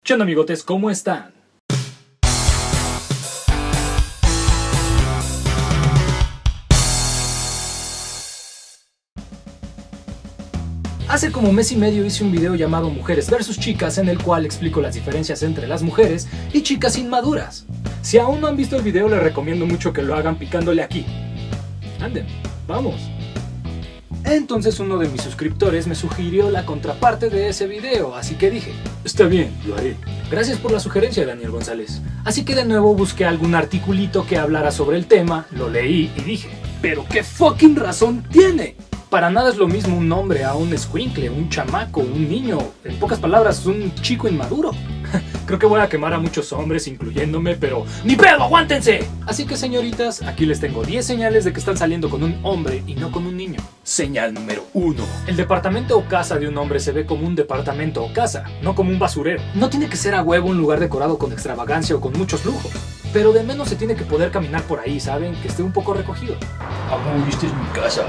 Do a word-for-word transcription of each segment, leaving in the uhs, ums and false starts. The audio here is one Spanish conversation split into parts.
¿Qué onda, amigotes? ¿Cómo están? Hace como mes y medio hice un video llamado Mujeres versus Chicas, en el cual explico las diferencias entre las mujeres y chicas inmaduras. Si aún no han visto el video, les recomiendo mucho que lo hagan picándole aquí. Anden, vamos. Entonces uno de mis suscriptores me sugirió la contraparte de ese video, así que dije, está bien, lo haré. Gracias por la sugerencia, Daniel González. Así que de nuevo busqué algún articulito que hablara sobre el tema, lo leí y dije, ¿pero qué fucking razón tiene? Para nada es lo mismo un hombre a un escuincle, un chamaco, un niño, en pocas palabras, un chico inmaduro. Creo que voy a quemar a muchos hombres, incluyéndome, pero ¡ni pedo, aguántense! Así que, señoritas, aquí les tengo diez señales de que están saliendo con un hombre y no con un niño. Señal número uno. El departamento o casa de un hombre se ve como un departamento o casa, no como un basurero. No tiene que ser a huevo un lugar decorado con extravagancia o con muchos lujos, pero de menos se tiene que poder caminar por ahí, ¿saben? Que esté un poco recogido. Amor, esta es mi casa.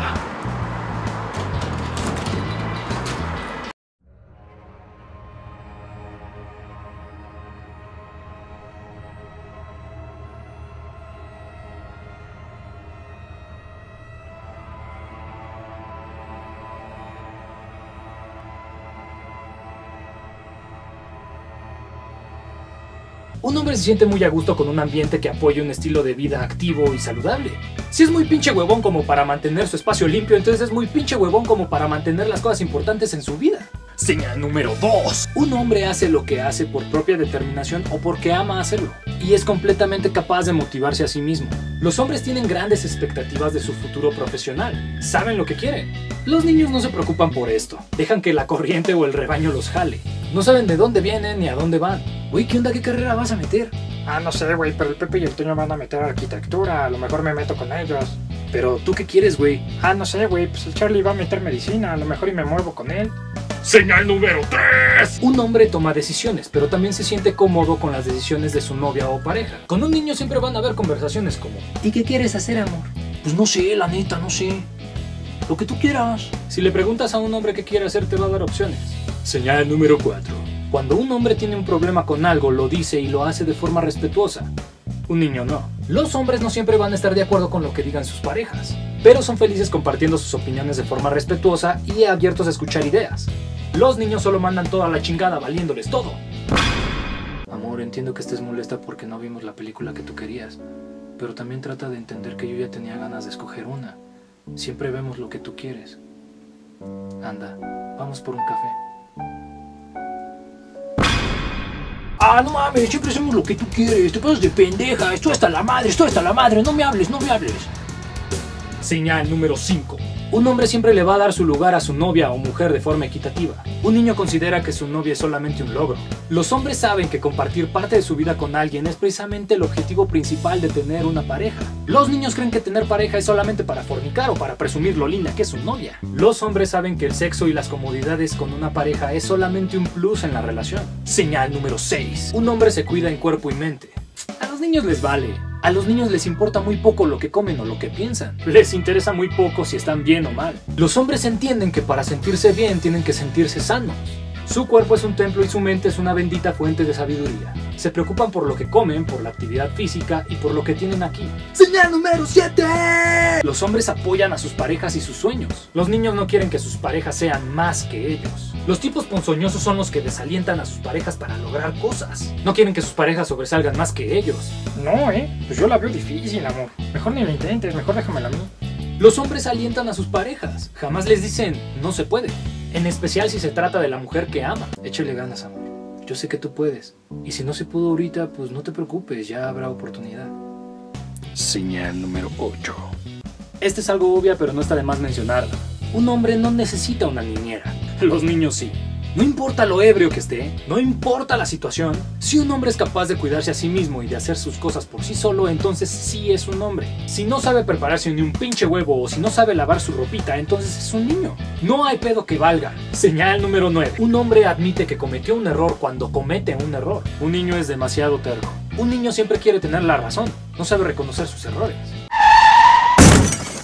Un hombre se siente muy a gusto con un ambiente que apoye un estilo de vida activo y saludable. Si es muy pinche huevón como para mantener su espacio limpio, entonces es muy pinche huevón como para mantener las cosas importantes en su vida. Señal número dos. Un hombre hace lo que hace por propia determinación o porque ama hacerlo, y es completamente capaz de motivarse a sí mismo. Los hombres tienen grandes expectativas de su futuro profesional, saben lo que quieren. Los niños no se preocupan por esto, dejan que la corriente o el rebaño los jale. No saben de dónde vienen ni a dónde van. Güey, ¿qué onda? ¿Qué carrera vas a meter? Ah, no sé, güey, pero el Pepe y el Toño van a meter arquitectura, a lo mejor me meto con ellos. Pero, ¿tú qué quieres, güey? Ah, no sé, güey, pues el Charlie va a meter medicina, a lo mejor y me muevo con él. Señal número tres. Un hombre toma decisiones, pero también se siente cómodo con las decisiones de su novia o pareja. Con un niño siempre van a haber conversaciones como ¿y qué quieres hacer, amor? Pues no sé, la neta, no sé. Lo que tú quieras. Si le preguntas a un hombre qué quiere hacer, te va a dar opciones. Señal número cuatro. Cuando un hombre tiene un problema con algo, lo dice y lo hace de forma respetuosa. Un niño no. Los hombres no siempre van a estar de acuerdo con lo que digan sus parejas, pero son felices compartiendo sus opiniones de forma respetuosa y abiertos a escuchar ideas. Los niños solo mandan toda la chingada, valiéndoles todo. Amor, entiendo que estés molesta porque no vimos la película que tú querías, pero también trata de entender que yo ya tenía ganas de escoger una. Siempre vemos lo que tú quieres. Anda, vamos por un café. Ah, no mames, siempre hacemos lo que tú quieres, te pasas de pendeja, esto está la madre, esto está la madre, no me hables, no me hables. Señal número cinco. Un hombre siempre le va a dar su lugar a su novia o mujer de forma equitativa. Un niño considera que su novia es solamente un logro. Los hombres saben que compartir parte de su vida con alguien es precisamente el objetivo principal de tener una pareja. Los niños creen que tener pareja es solamente para fornicar o para presumir lo linda que es su novia. Los hombres saben que el sexo y las comodidades con una pareja es solamente un plus en la relación. Señal número seis. Un hombre se cuida en cuerpo y mente. A los niños les vale. A los niños les importa muy poco lo que comen o lo que piensan. Les interesa muy poco si están bien o mal. Los hombres entienden que para sentirse bien tienen que sentirse sanos. Su cuerpo es un templo y su mente es una bendita fuente de sabiduría. Se preocupan por lo que comen, por la actividad física y por lo que tienen aquí. Señal número siete. Los hombres apoyan a sus parejas y sus sueños. Los niños no quieren que sus parejas sean más que ellos. Los tipos ponzoñosos son los que desalientan a sus parejas para lograr cosas. No quieren que sus parejas sobresalgan más que ellos. No, eh, pues yo la veo difícil, amor. Mejor ni lo intentes, mejor déjamela a mí. Los hombres alientan a sus parejas. Jamás les dicen, no se puede. En especial si se trata de la mujer que ama. Échale ganas, amor. Yo sé que tú puedes. Y si no se pudo ahorita, pues no te preocupes, ya habrá oportunidad. Señal número ocho. Esta es algo obvia, pero no está de más mencionarla. Un hombre no necesita una niñera. Los niños sí. No importa lo ebrio que esté, no importa la situación, si un hombre es capaz de cuidarse a sí mismo y de hacer sus cosas por sí solo, entonces sí es un hombre. Si no sabe prepararse ni un pinche huevo o si no sabe lavar su ropita, entonces es un niño. No hay pedo que valga. Señal número nueve. Un hombre admite que cometió un error cuando comete un error. Un niño es demasiado terco. Un niño siempre quiere tener la razón, no sabe reconocer sus errores.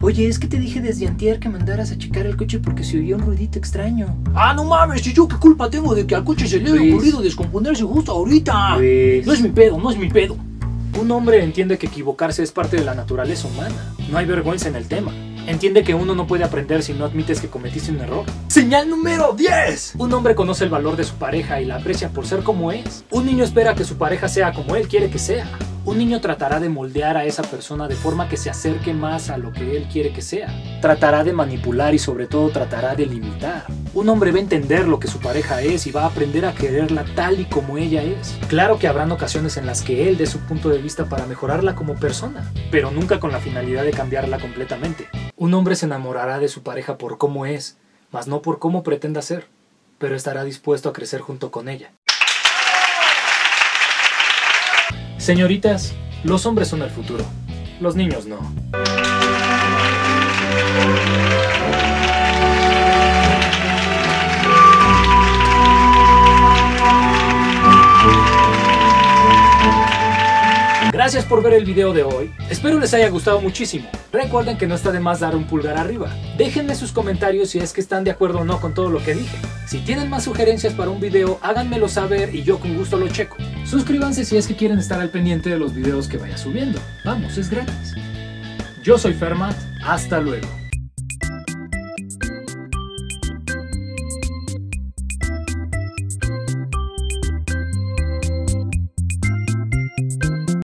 Oye, es que te dije desde antier que mandaras a checar el coche porque se oía un ruidito extraño. Ah, no mames, ¿y yo qué culpa tengo de que al coche se le haya Luis. ocurrido descomponerse justo ahorita? Luis. No es mi pedo, no es mi pedo. Un hombre entiende que equivocarse es parte de la naturaleza humana. No hay vergüenza en el tema. Entiende que uno no puede aprender si no admites que cometiste un error. Señal número diez. Un hombre conoce el valor de su pareja y la aprecia por ser como es. Un niño espera que su pareja sea como él quiere que sea. Un niño tratará de moldear a esa persona de forma que se acerque más a lo que él quiere que sea. Tratará de manipular y sobre todo tratará de limitar. Un hombre va a entender lo que su pareja es y va a aprender a quererla tal y como ella es. Claro que habrán ocasiones en las que él dé su punto de vista para mejorarla como persona, pero nunca con la finalidad de cambiarla completamente. Un hombre se enamorará de su pareja por cómo es, mas no por cómo pretenda ser, pero estará dispuesto a crecer junto con ella. Señoritas, los hombres son el futuro, los niños no. Gracias por ver el video de hoy, espero les haya gustado muchísimo. Recuerden que no está de más dar un pulgar arriba. Déjenme sus comentarios si es que están de acuerdo o no con todo lo que dije. Si tienen más sugerencias para un video, háganmelo saber y yo con gusto lo checo. Suscríbanse si es que quieren estar al pendiente de los videos que vaya subiendo. Vamos, es gratis. Yo soy Fermat, hasta luego.